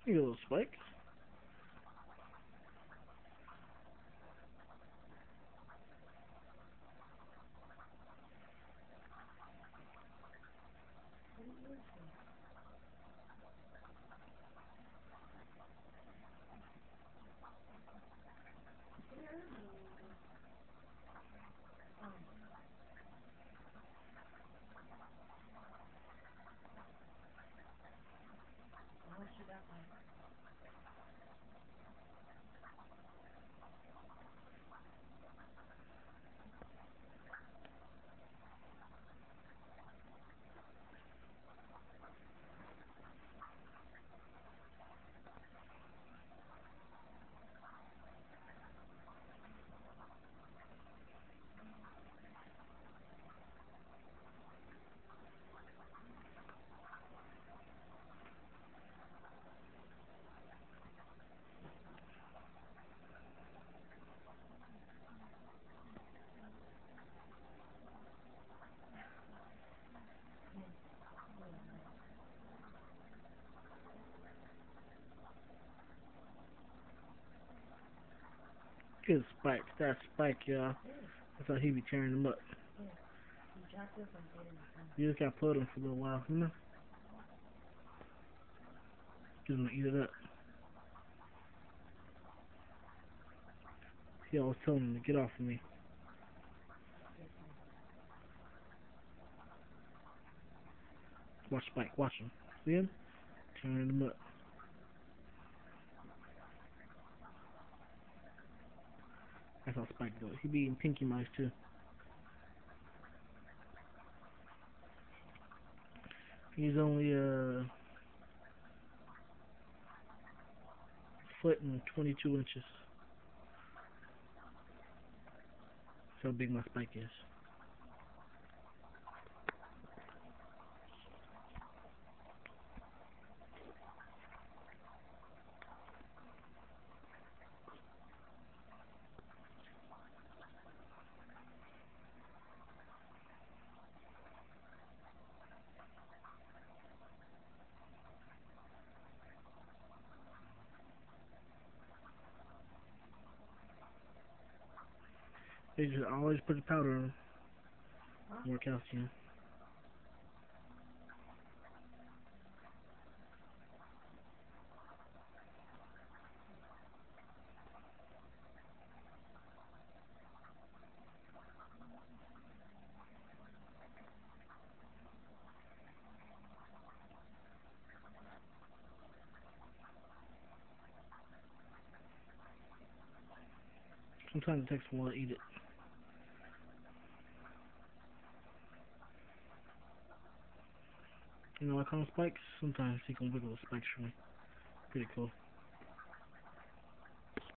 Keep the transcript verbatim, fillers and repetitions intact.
You little spike. Good spike. That spike, y'all. That's how he be tearing them up. You just gotta put him for a little while, you know? Just gonna eat it up. He always telling him to get off of me. Watch Spike, watch him. See him? Tearing them up. That's how Spike goes. He be eating pinky mice too. He's only a uh, foot and twenty-two inches. That's how big my Spike is. They just always put the powder on. More calcium. Sometimes it takes a while to eat it. You know, I call him spikes. Sometimes he can wiggle the spikes for me. Pretty cool.